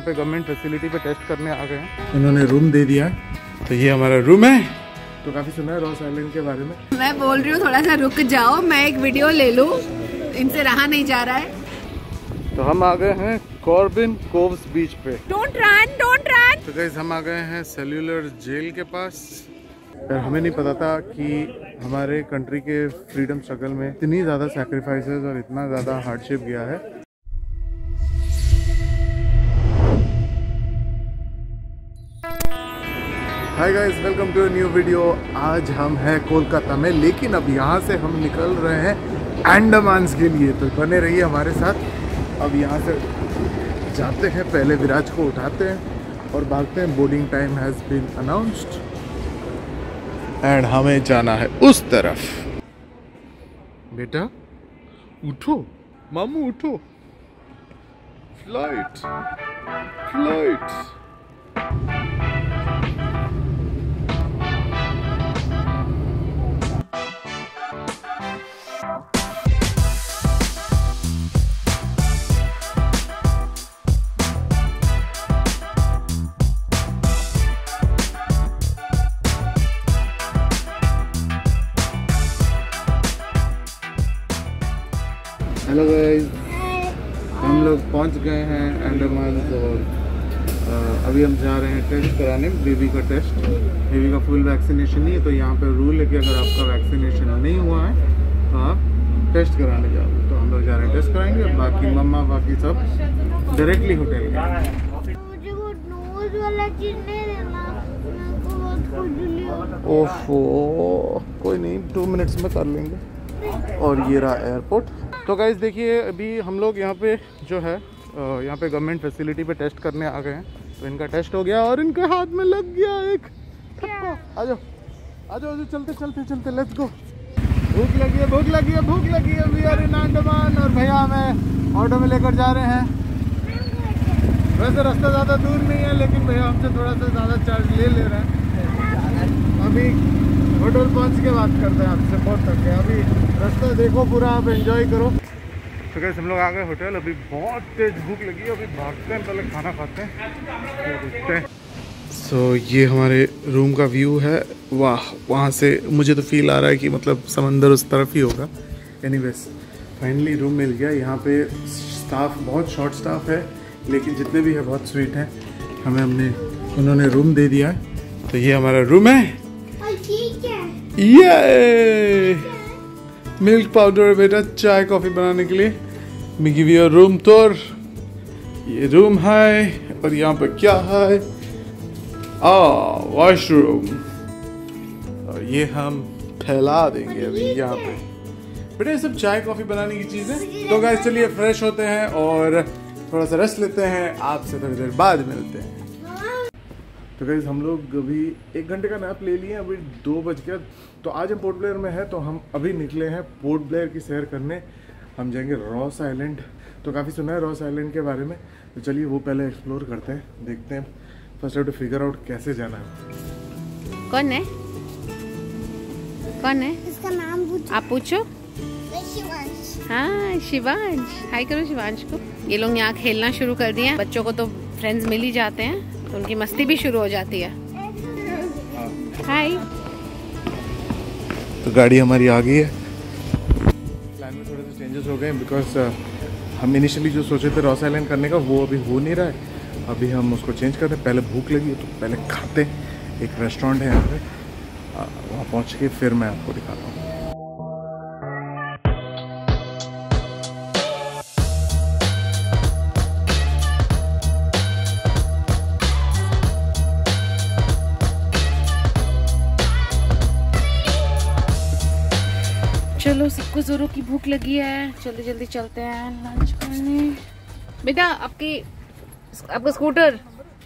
पे government facility पे test करने आ गए हैं। उन्होंने रूम दे दिया है, तो ये हमारा रूम है। तो काफ़ी सुना है रॉस आइलैंड के बारे में। मैं बोल रही हूँ थोड़ा सा रुक जाओ, मैं एक वीडियो ले लूँ, इनसे रहा नहीं जा रहा है। तो हम आ गए हैं कॉर्बिन कोव्स बीच पे। Don't run, don't run. तो गाइस हम आ गए हैं सेल्यूलर जेल के पास। हमें नहीं पता था कि हमारे कंट्री के फ्रीडम स्ट्रगल में इतनी ज़्यादा सैक्रिफाइसेस और इतना ज़्यादा हार्डशिप गया है। Hi guys, welcome to a new video. आज हम हैं कोलकाता में, लेकिन अब यहाँ से हम निकल रहे हैं अंडमान्स के लिए। तो बने रहिए हमारे साथ। अब यहाँ से जाते हैं, पहले विराज को उठाते हैं और भागते हैं। Boarding time has been announced and हमें जाना है उस तरफ। बेटा उठो, मामू उठो। Flight flight. हेलो गाइस, हम लोग पहुंच गए हैं अंडमान और अभी हम जा रहे हैं टेस्ट कराने, बेबी का टेस्ट। बेबी का फुल वैक्सीनेशन नहीं है, तो यहाँ पे रूल है कि अगर आपका वैक्सीनेशन नहीं हुआ है तो आप टेस्ट कराने जाओगे। तो हम लोग जा रहे हैं टेस्ट कराएंगे। बाकी मम्मा बाकी सब डायरेक्टली होटल गए। ओफो, कोई नहीं, 2 मिनट्स में कर लेंगे। और ये रहा एयरपोर्ट। तो गाइस देखिए, अभी हम लोग यहाँ पे जो है यहाँ पे गवर्नमेंट फैसिलिटी पे टेस्ट करने आ गए हैं। तो इनका टेस्ट हो गया और इनके हाथ में लग गया एक थप्पा। आ जाओ आ जाओ, चलते चलते चलते, लेट्स गो। भूख लगी है, भूख लगी है, भूख लगी है। वी आर इन अंडमान और भैया हमें ऑटो में लेकर जा रहे हैं। वैसे रास्ता ज़्यादा दूर नहीं है, लेकिन भैया हमसे थोड़ा सा ज़्यादा चार्ज ले रहे हैं। अभी होटल पहुंच के बात करते हैं आपसे, बहुत थक गए। अभी रास्ता देखो पूरा, आप एंजॉय करो। तो कैसे हम लोग आ गए होटल। अभी बहुत तेज भूख लगी है, अभी भागते हैं, पहले खाना खाते हैं, तो देखते हैं। सो ये हमारे रूम का व्यू है। वाह, वहाँ से मुझे तो फील आ रहा है कि मतलब समंदर उस तरफ ही होगा। एनीवेज, फाइनली रूम मिल गया। यहाँ पे स्टाफ बहुत शॉर्ट स्टाफ है, लेकिन जितने भी है बहुत स्वीट हैं। उन्होंने रूम दे दिया है। तो ये हमारा रूम है। ये मिल्क पाउडर है बेटा, चाय कॉफी बनाने के लिए। मैं गिव यू रूम टूर। ये रूम है और यहाँ पे क्या है, वॉशरूम। और ये हम फैला देंगे अभी यहाँ पे। बेटा ये सब चाय कॉफी बनाने की चीजें। तो गाइस चलिए फ्रेश होते हैं और थोड़ा सा रेस्ट लेते हैं। आपसे थोड़ी देर बाद मिलते हैं। तो गाइस हम लोग अभी 1 घंटे का नैप ले लिए, अभी 2 बज गया। तो आज हम पोर्ट ब्लेयर में है, तो हम अभी निकले हैं पोर्ट ब्लेयर की सैर करने। हम जाएंगे रॉस आइलैंड। तो काफ़ी सुना है रॉस आइलैंड के बारे में, तो चलिए वो पहले एक्सप्लोर करते हैं, देखते हैं। First have to figure out कैसे जाना है। कौन है, कौन है इसका नाम पूछो। आप पूछो। शिवांश। हाँ शिवांश, हाय करो शिवांश को। ये लोग यहाँ खेलना शुरू कर दिए हैं। बच्चों को तो फ्रेंड्स मिल ही जाते हैं, तो उनकी मस्ती भी शुरू हो जाती है। हाय। तो गाड़ी हमारी आ गई है। प्लान में थोड़े से चेंजेस हो गए, बिकॉज हम इनिशियली जो सोचे थे रॉस आइलैंड करने का, वो अभी हो नहीं रहा है। अभी हम उसको चेंज करते हैं। पहले भूख लगी है, तो पहले खाते हैं। एक रेस्टोरेंट है यहाँ पे, वहाँ पहुँच के फिर मैं आपको दिखाता हूँ। चलो, सबको जोरों की भूख लगी है, जल्दी जल्दी चलते हैं लंच करने। बेटा आपका स्कूटर।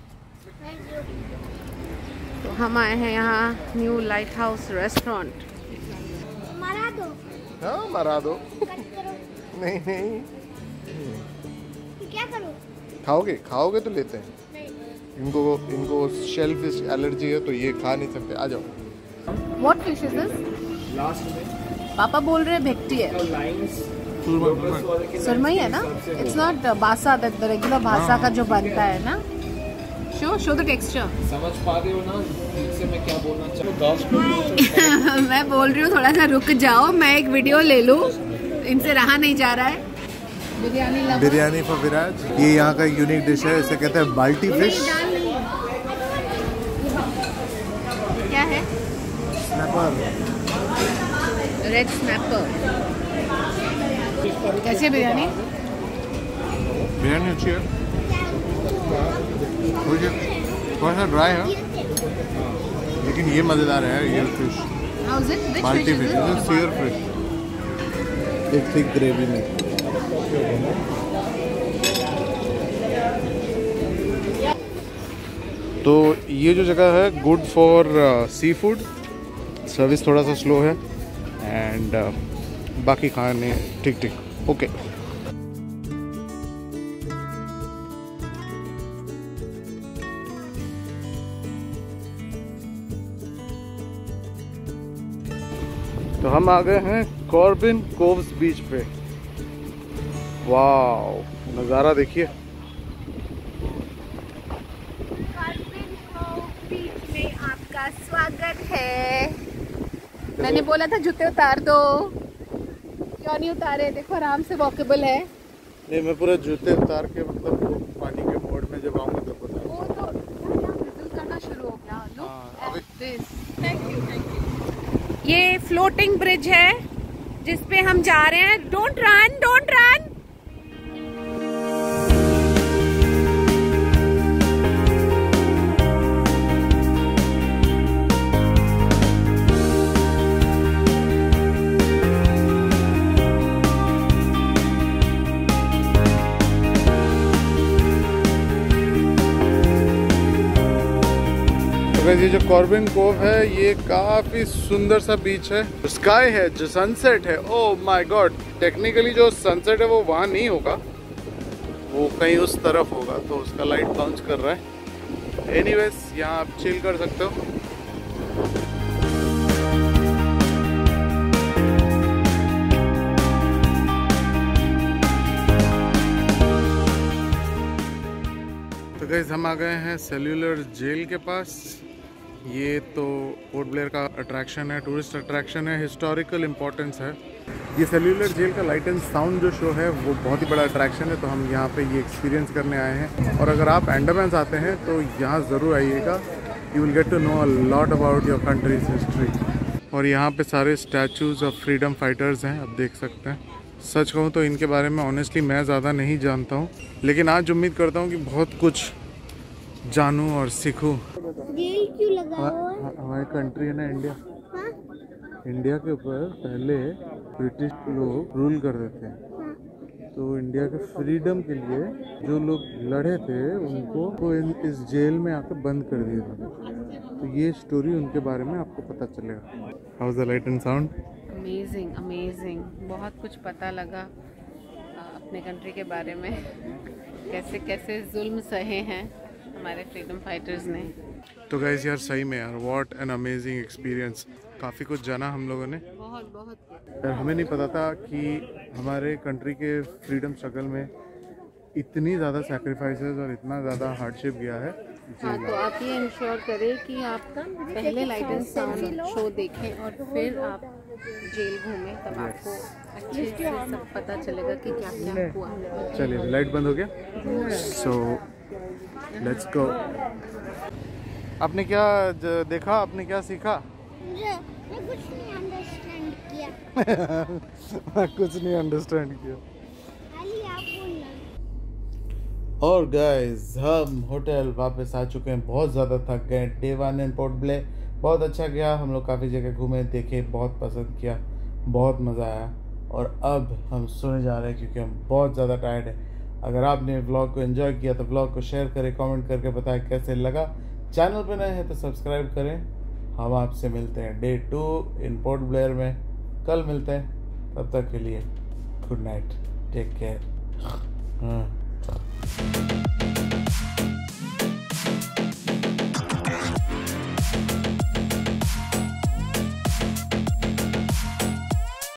तो हम आए हैं यहाँ न्यू लाइट हाउस रेस्टोरेंट। मरा दो। हाँ मरा दो। नहीं नहीं, क्या करूँ? खाओगे तो लेते हैं। इनको शेलफिश एलर्जी है, तो ये खा नहीं सकते। आ जाओ। What fish is this? Last में पापा बोल रहे हैं भेक्टी है। सुरमई है ना, it's not basa, the regular basa का जो बनता है ना। Show the texture. समझ पा रहे हो ना इनसे मैं क्या बोलना चाहूँ? मैं बोल रही हूँ थोड़ा सा रुक जाओ, मैं एक वीडियो ले लूँ, इनसे रहा नहीं जा रहा है। बिरयानी फॉर विराज, ये यहाँ का यूनिक डिश है, इसे कहते हैं बाल्टी फिश। क्या है? Snapper, red snapper. कैसी बिरयानी? बिरयानी अच्छी है, थोड़ा सा ड्राई है लेकिन ये मज़ेदार है। ये fish balti fish, seer fish, एक थिक ग्रेवी में। तो ये जो जगह है good for seafood, service थोड़ा सा स्लो है एंड बाकी खाने ठीक ठीक ओके। तो हम आ गए हैं कॉर्बिन कोव्स बीच पे। वाव, नज़ारा देखिए। कॉर्बिन कोव बीच में आपका स्वागत है। मैंने बोला था जूते उतार दो, क्यों नहीं उतारे? देखो आराम से वॉकेबल है। नहीं, मैं पूरा जूते उतार के मतलब वो पानी के मोड में जब आऊँगा तब बता। वो तो विजिल करना शुरू हो गया। Look at this. Thank you. ये फ्लोटिंग ब्रिज है जिस पे हम जा रहे हैं। Don't run, don't run. ये जो कॉर्बिन कोव है ये काफी सुंदर सा बीच है। स्काई है, जो सनसेट है, ओह माय गॉड। टेक्निकली जो सनसेट है वो वहाँ नहीं होगा, वो कहीं उस तरफ होगा, तो उसका लाइट बाउंस कर रहा है। एनीवेज, यहाँ आप चिल कर सकते हो। तो गाइस हम आ गए हैं सेल्यूलर जेल के पास। ये तो पोर्ट ब्लेयर का अट्रैक्शन है, टूरिस्ट अट्रैक्शन है, हिस्टोरिकल इम्पोर्टेंस है। ये सेल्यूलर जेल का लाइट एंड साउंड जो शो है वो बहुत ही बड़ा अट्रैक्शन है, तो हम यहाँ पे ये एक्सपीरियंस करने आए हैं। और अगर आप अंडमान आते हैं तो यहाँ ज़रूर आइएगा, you will get to know a lot about your country's history. और यहाँ पे सारे स्टैचूज़ ऑफ फ्रीडम फाइटर्स हैं, आप देख सकते हैं। सच कहूँ तो इनके बारे में ऑनेस्टली मैं ज़्यादा नहीं जानता हूँ, लेकिन आज उम्मीद करता हूँ कि बहुत कुछ जानूँ और सीखूँ। जेल क्यों लगा हुआ है? हमारी कंट्री है ना इंडिया, हाँ? इंडिया के ऊपर पहले ब्रिटिश लोग रूल करते थे, तो इंडिया के फ्रीडम के लिए जो लोग लड़े थे उनको इस जेल में आकर बंद कर दिया था। तो ये स्टोरी उनके बारे में आपको पता चलेगा। How is the light and sound? Amazing, amazing. बहुत कुछ पता लगा अपने कंट्री के बारे में, कैसे कैसे जुल्म सहे हैं हमारे फ्रीडम फाइटर्स ने। तो गाइस यार सही में यार व्हाट एन अमेजिंग एक्सपीरियंस। काफ़ी कुछ जाना हम लोगों ने। बहुत बहुत यार हमें नहीं पता था कि हमारे कंट्री के फ्रीडम स्ट्रगल में इतनी ज़्यादा सैक्रिफाइसेस और इतना ज़्यादा हार्डशिप गया है। हाँ, तो आप ये इंश्योर करें कि आप पहले लाइट एंड साउंड शो देखें और फिर आप जेल घूमें, तब आपको अच्छे से सब पता चलेगा कि क्या क्या हुआ। चलिए लाइट बंद हो गया, सो लेट्स गो। आपने क्या देखा, आपने क्या सीखा? मैं कुछ नहीं अंडरस्टैंड किया। मैं कुछ नहीं अंडरस्टैंड किया। खाली आप बोलना। और गाइस हम होटल वापस आ चुके हैं, बहुत ज़्यादा थक गए। डे 1 इन पोर्ट ब्लेयर बहुत अच्छा गया, हम लोग काफ़ी जगह घूमे, देखे, बहुत पसंद किया, बहुत मज़ा आया। और अब हम सोने जा रहे हैं क्योंकि हम बहुत ज़्यादा टायर्ड हैं। अगर आपने व्लॉग को एंजॉय किया तो व्लॉग को शेयर करें, कमेंट करके बताएं कैसे लगा। चैनल पर नए हैं तो सब्सक्राइब करें। हम आपसे मिलते हैं डे 2 इन पोर्ट ब्लेयर में, कल मिलते हैं। तब तक के लिए गुड नाइट, टेक केयर।